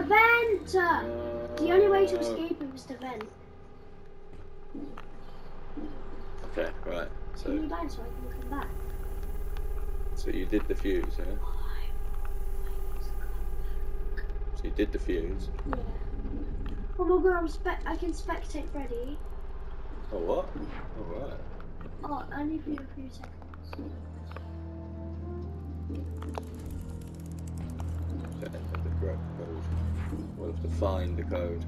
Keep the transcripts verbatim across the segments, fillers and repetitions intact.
a vent! Uh, the only way to escape him is to vent. Okay, right. So, can you die so I can come back? So you did the fuse, yeah? So you did the fuse? Yeah. Oh my god, I'm spe I can spectate Freddy. Oh, what? Oh, right. Oh, only for a few seconds. Okay, enter the correct code. We'll have to find the code.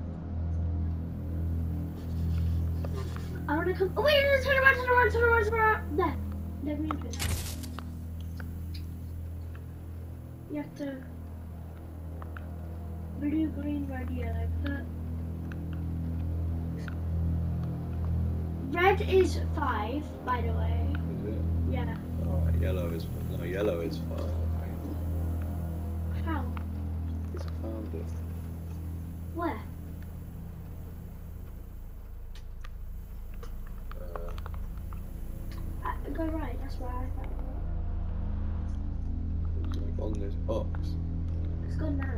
I want to come. Oh, wait, turn around, turn around, turn around, turn around. There. There, we enter. You have to. Blue, green, red, yellow. But red is five, by the way. Is it? Yeah. Oh, yellow is. No, yellow is five. How? Because I found it. Where? Uh, Uh, go right, that's where I found it. it's like on this box. It's gone now.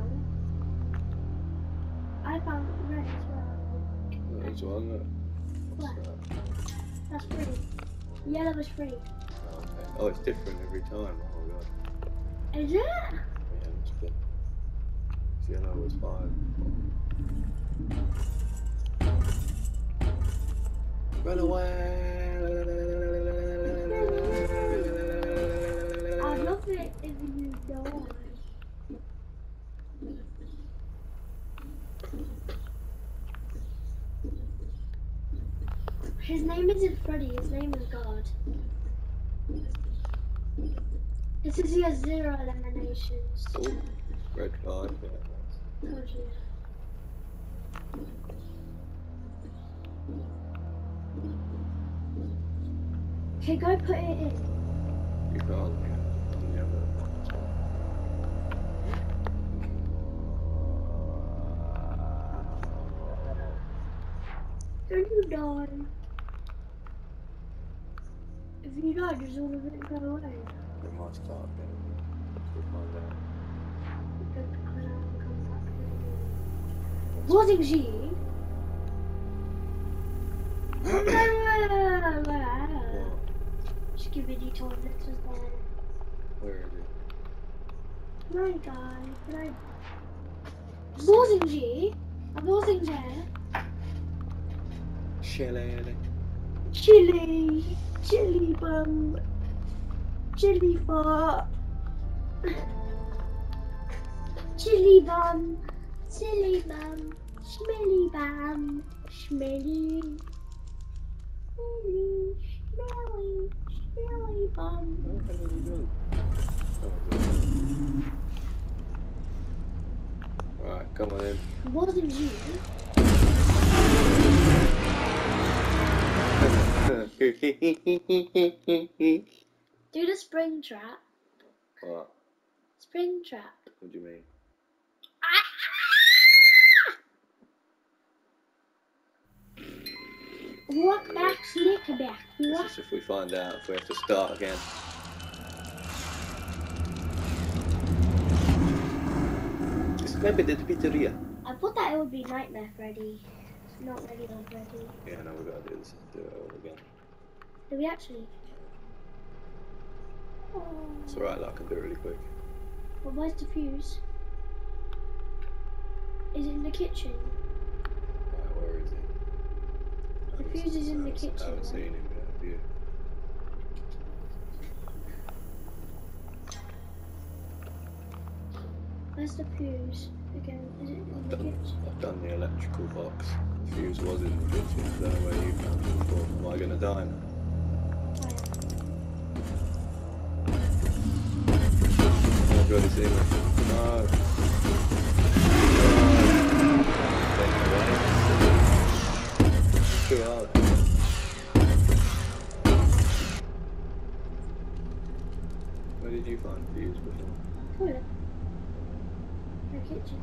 I found red as well. Oh, there's one. Look. What's Where? that? That's free. Yellow is free. Oh, okay. Oh, it's different every time. Oh, god. Is it? Yeah, it's good. Yellow was five. Run away! I love it if you don't. His name isn't Freddy, his name is God. It says he has zero eliminations. Oh, red five, yeah. Told you. Okay, go put it in. You can't, yeah. On the other one. Don't you die. If you die, does all of it go away? It might start again. We'll find out. Wasn't she? Skibidi toilet is there. Where is it? My guy, my Losing I'm losing there. Chile. Chili, chili bum, chili fart, chili bum, silly bum, smelly bum, smelly, smelly, smelly, smelly bum. What the hell are you doing? Oh, alright, come on in. Wasn't you? Do the spring trap. What? Spring trap. What do you mean? Walk back, sneak back. This Walk. is if we find out if we have to start again. Maybe the pizzeria. I thought that it would be Nightmare Freddy. It's not regular Freddy. Yeah, no, we gotta do this. Do it all again. Do we actually? Oh. It's alright, I can do it really quick. Well, where's the fuse? Is it in the kitchen? Uh, where is he? The fuse is in the kitchen. I haven't seen him yet, have you? Where's the fuse? Again, is it in I've the done, kitchen? I've done the electrical box. The fuse was in the kitchen. I don't know where you found it before. Am I gonna die now? Oh god, it's in it. No. Too hard. Where did you find the fuse before? Toilet. The kitchen.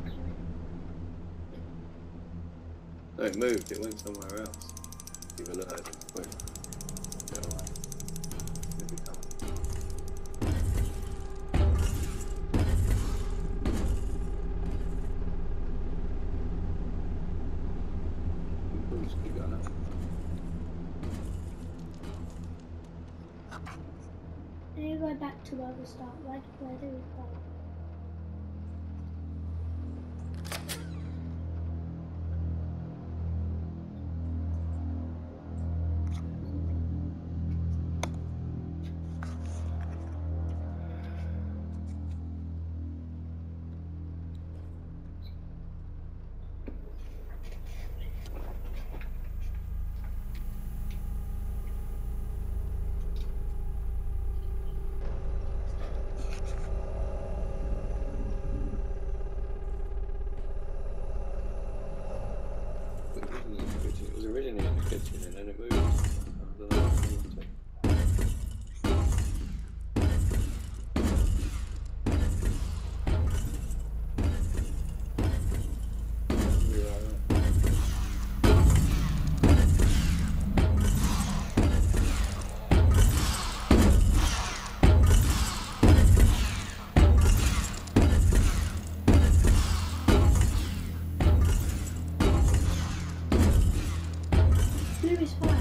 No, it moved. It went somewhere else. Give a look. Wait. Go away. Here we come. need to go back to where we start. Where, where do we start? It was originally in the kitchen and then it moved. I don't know what it moved to. You're right. Blue is fine.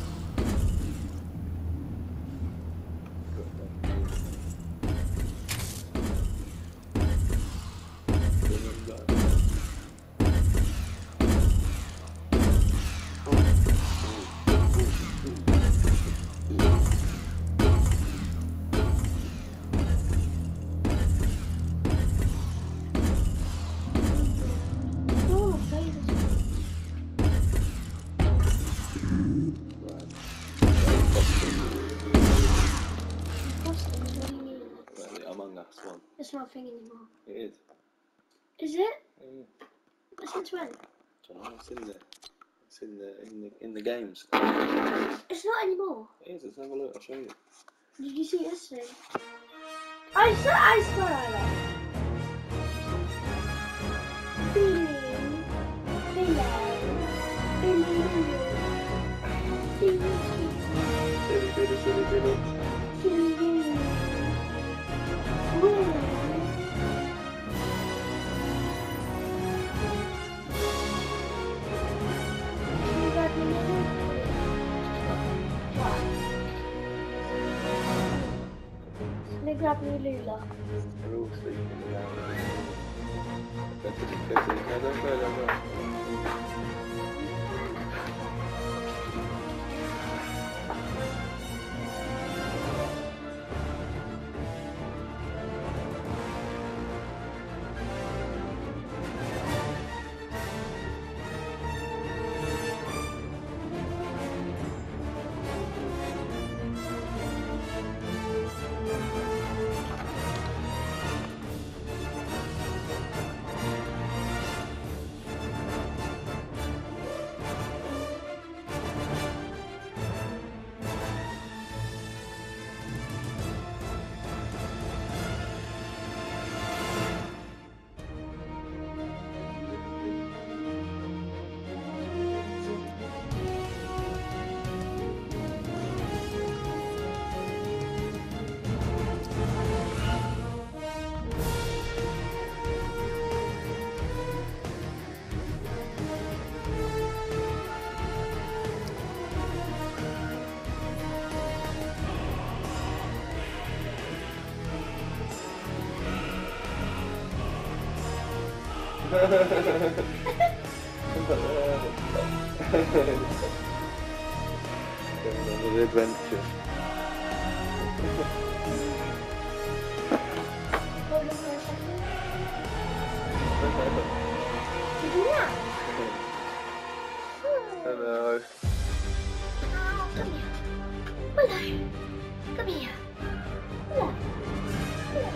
Oh, baby. Costumes, what do you mean? Well, the Among Us one. It's not a thing anymore. It is. Is it? Yeah. Since when? Don't know, it's in there. It's in the in the in the games. It's not anymore. It is. Let's have a look. I'll show you. Did you see it yesterday? I swear, I swear I love. Billy, Billy, Billy, Billy, Silly, silly, silly, silly. Billy, Billy, Billy. You got me now? What? Let me grab me Lula. They're all sleeping around. Go to the, go to the, no, don't go, don't go. Another adventure. Hold on for a second. Did you not? Hello. Oh, come here. Hello. Come here. Hello. Hello.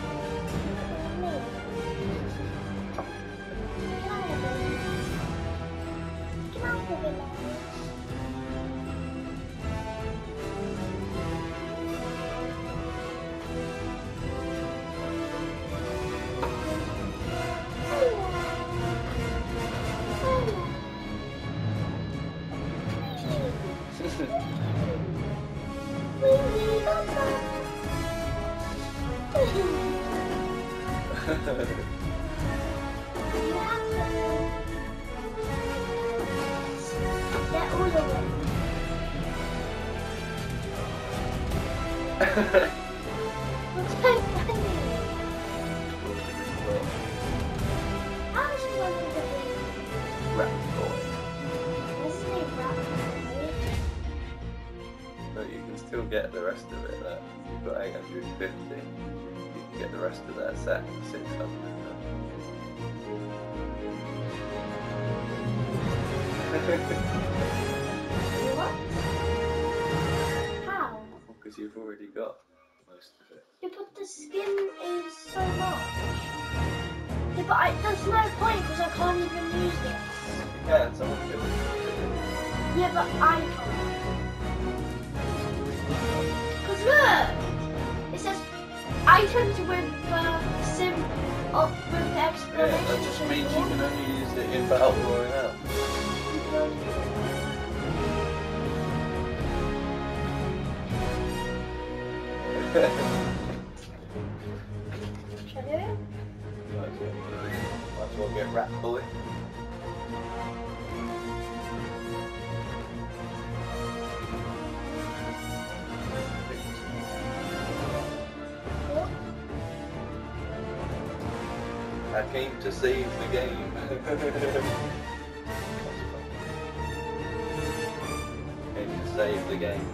Get all of it. Rat Boy. What's his name? Rat Boy? But you can still get the rest of it there. You've got eight hundred fifty. You can get the rest of that set for six hundred. What? How? Because you've already got most of it. Yeah, but the skin is so much. Yeah, but I, there's no point because I can't even use this. You can, someone can. Yeah, but I can't. Because look! It says items with the sim up with the Yeah, explanation. that just means you can only use it in Battle Royale. Should I do it? Might as well, might as well get Rat Boy. What? I came to save the game. Came to save the game.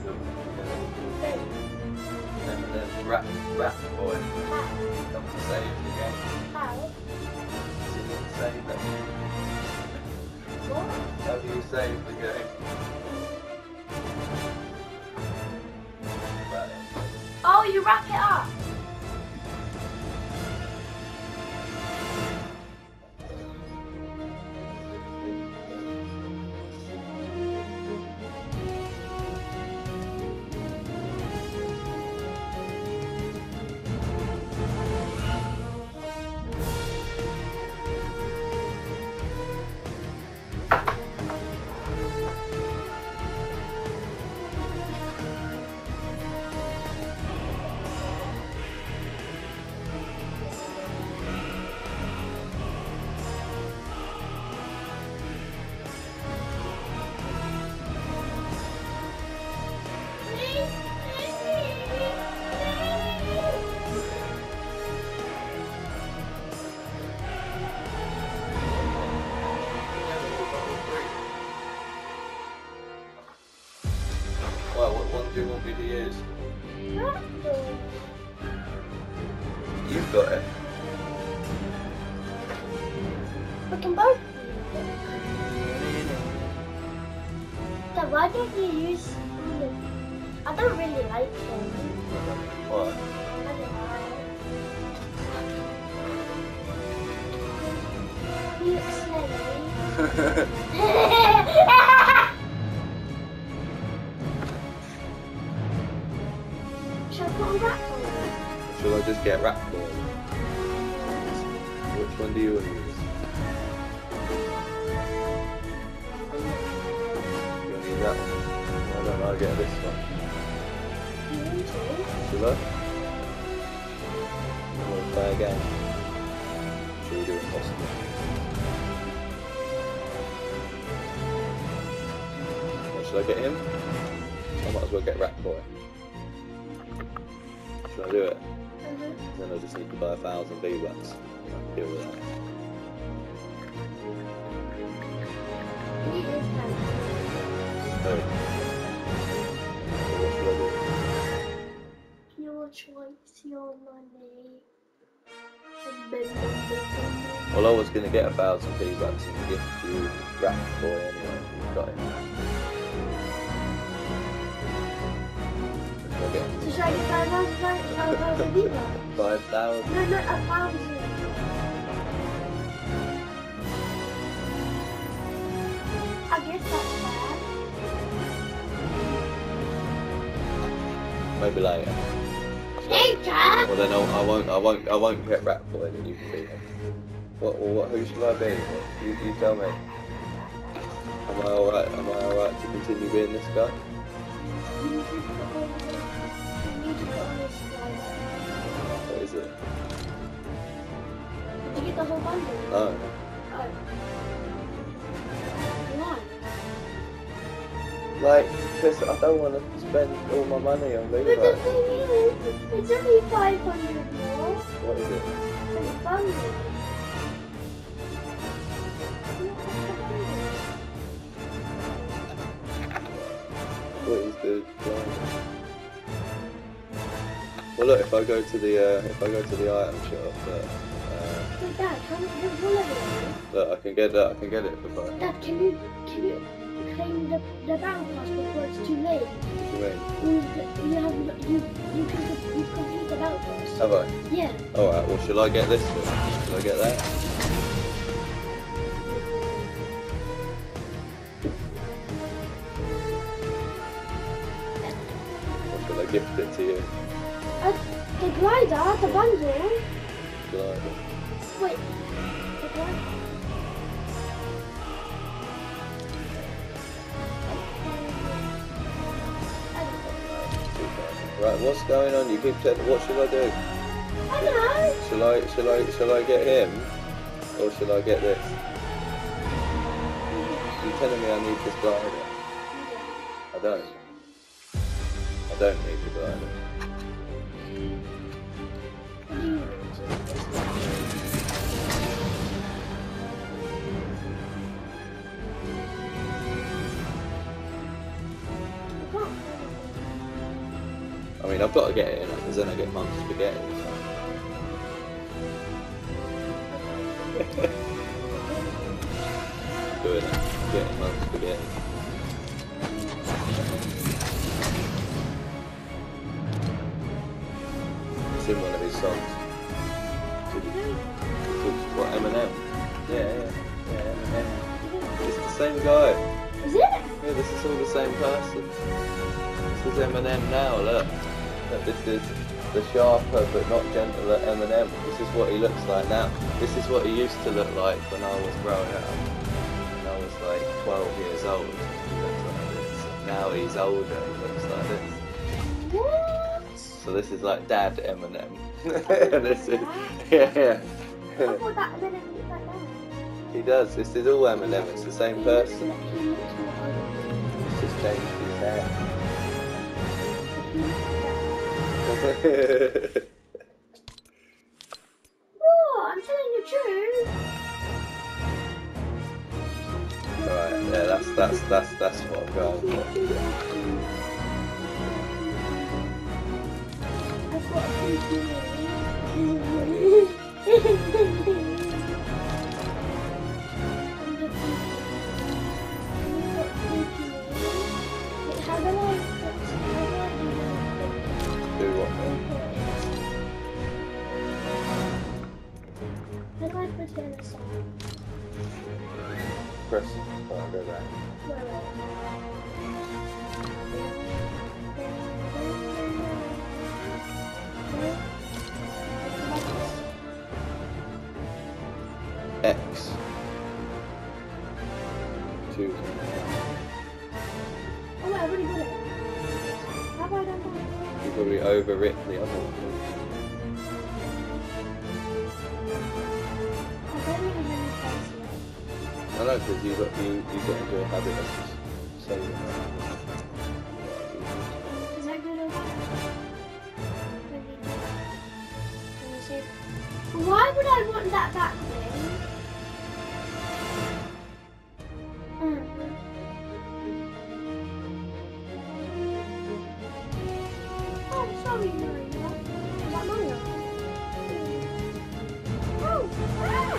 And then Rat, Rat Boy How? come to save the game. How? Didn't save it. What? How do you save the game? Right. Oh, you wrap it up. Well, what one do you want me to use? You've got it. We can both use it. So why don't you use the... I don't really like them. What? I don't know. You look smelly. Should I put a wrap on it? Shall I just get Rat Boy? Which one do you want to use? You want to use that one? Why don't I get this one? You want to? Shall I? You want to play again? Shall we do impossible? What, should I get him? I might as well get Rat Boy. Should I do it? Mhm. Then I just need to buy a thousand V-Bucks. I can deal with that. It is kind So, what should I do? of your choice, your money. Well, I was going to get a thousand V-Bucks and gift you Rat Boy anyway. You've got it. Should I get So should I get five thousand V-Bucks? five thousand? No, not a thousand. I guess that's bad. Maybe later. Later? Well then I'll, I won't. I won't. I won't get Rat Boy. Then you can be him. What? Well, what? Who should I be? You, you tell me. Am I all right? Am I all right to continue being this guy? You need to put on you need to put on this one. What is it? Did you get the whole bundle? Oh. Oh. Why? Like, because I don't want to spend all my money on But the V-Bucks. thing is, it's only five hundred more. What is it? For the bundle. Look at the bundle. thought he's the glider. Well, look, if I go to the uh, if I go to the item shop, look, uh, Wait, Dad, how much what level are you? look, I can get that. I can get it for five. Dad, can you can you claim the the battle pass before it's too late? What do you mean? You you have you you can you complete the battle pass. Have I? Yeah. All right. Well, shall I get this one? Shall I get that? Or shall I gift it to you? Uh, the glider, the bundle. Glider. Wait. The glider. Right. What's going on? You keep telling. What should I do? I don't know. Shall I? Shall I? Shall I get him? Or shall I get this? You're telling me I need this glider. I don't. I don't need the glider. What do you need? I mean, I've got to get it in because then I get mum's spaghetti. Doing it. Getting mum's spaghetti. It's in one of his songs. What, Eminem? Yeah, yeah, yeah, Eminem. It's the same guy. Is it? Yeah, this is all the same person. This is Eminem now, look. Look, this is the sharper but not gentler Eminem. This is what he looks like now. This is what he used to look like when I was growing up. When I was like twelve years old. He looks like this. Now he's older, he looks like this. What? So this is like Dad Eminem. This is, yeah. I thought that and then it looked like that. He does. This is all Eminem. It's the same person. He looks more ugly. It's just changed his hair. He looks like that. Oh, I'm telling the truth. Alright, yeah, that's that's that's that's what I'm going for. I've got a big How do I Do what then? How do I put it in the song? Press. Oh, I'll go back. Where X. Choose. Oh, wait, I already got it. How have I done that? You probably overwrit the other one. I don't even know if I know, because you got you you got into a habit of just saving that. Is that good or bad? Maybe. Let me see. Why would I want that back thing? Mm. Oh, sorry, Maria. Is that Maria? Oh! Ah!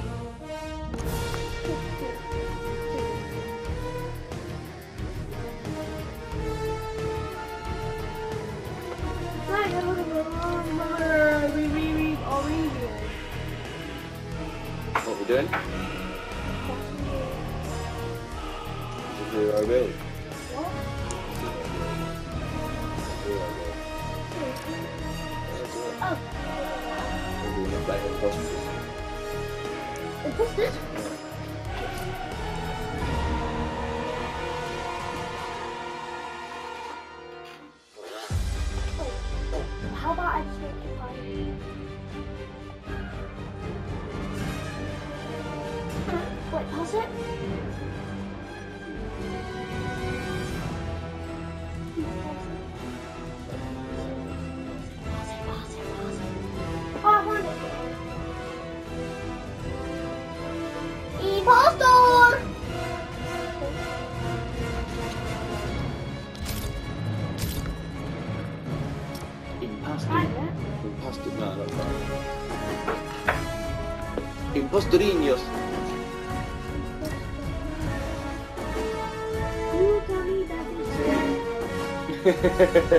Right, I'm gonna What we doing? Zero build. What? Zero build. Oh, We're gonna play imposters. what's this? How about I just make it fun? Wait, pause it? Pause it, pause it, pause it. Oh, I want it. Impostor! Imposturiños. Puta vida, bicho.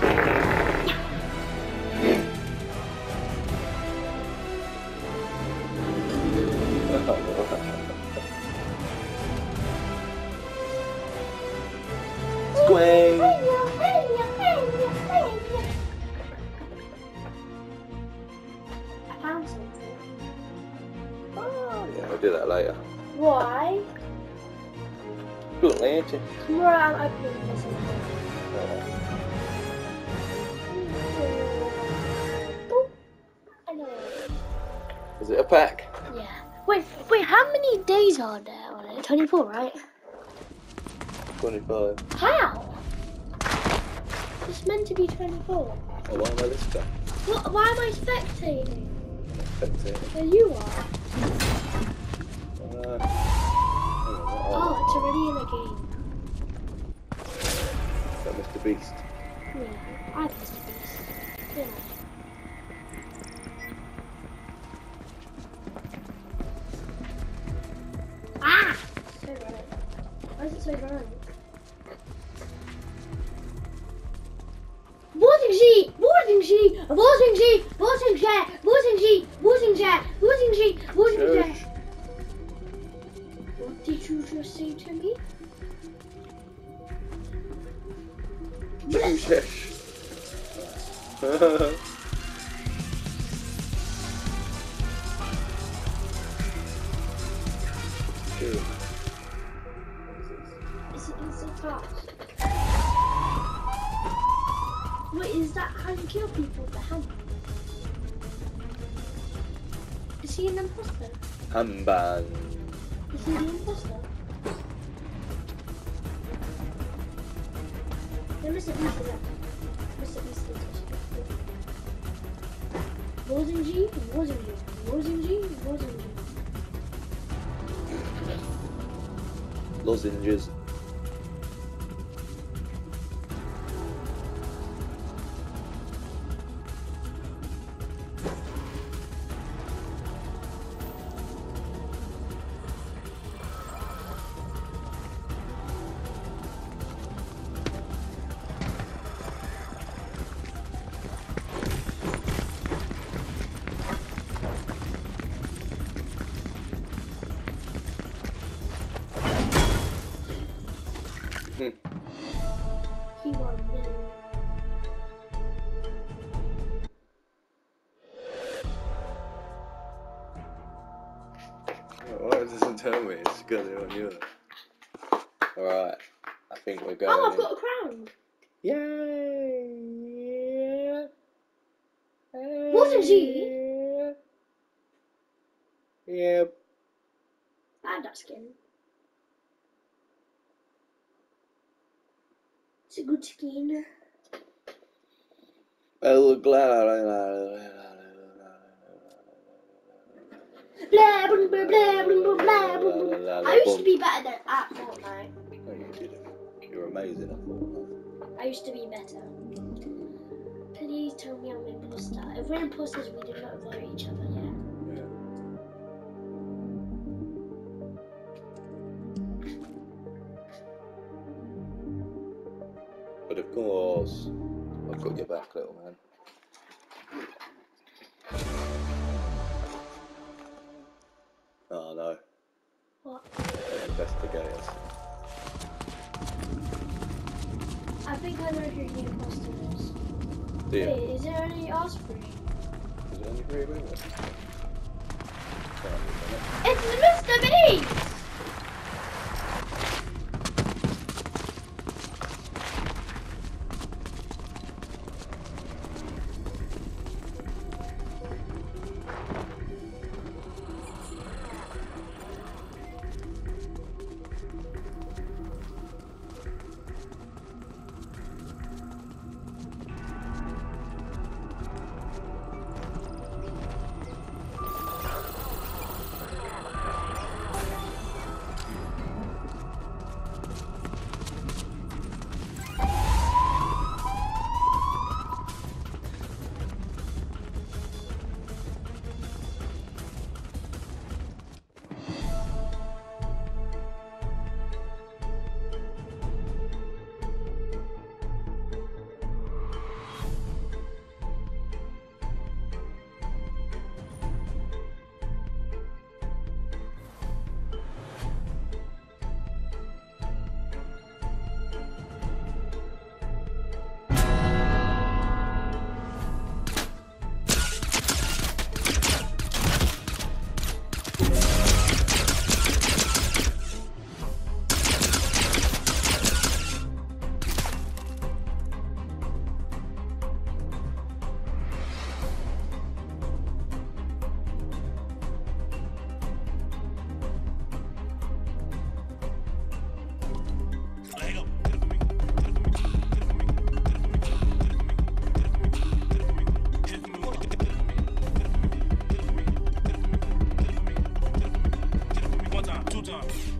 Squang. I found something. Oh, yeah, we'll do that later. Why? Good lantern. Tomorrow I'm opening this one. Oh, I know. Is it a pack? Yeah. Wait, wait, how many days are there on it? twenty-four, right? twenty-five. How? It's meant to be twenty-four. Oh, why am I this guy? What, why am I spectating? Spectator. There you are. Uh, Oh, it's already in a game. Is that Mister Beast? Yeah, I Mister Beast. Yeah. Ah! So right. Why is it so right? Vortingji! Vortingji! Vortingji! Vortingji! Vortingji! Vortingji! Vortingji! Vortingji! Shush. What did you just say to me? You shush. Dude. Is it instant fast? Wait, is that how you kill people with the hammer? Is he an imposter? Hamban. Is he the imposter? No, Mister Beast is that. Mister Beast is that. Vortingji, Vortingji, Vortingji, Vortingji. Lozenges. He won, yeah. Why doesn't tell me? It's got it on you. Alright. I think we're going. Oh, I've in. got a crown. Yay! Yeah. Wasn't she? Yep. I had that skin. It's a good skin. Oh, glad. Blah, blah, blah, blah, blah, blah, blah, blah. I used to be better than at Fortnite. No, you didn't. You're amazing at Fortnite. I used to be better. Please tell me I'm an imposter. If we're imposters, we do not vote each other, yeah? Yeah. But of course, I've got your back, little man. Oh no. What? Investigators. I think I know who the imposter is. Do you? Wait, is there only us three? Is it only three women? It's Mister Beast! well done.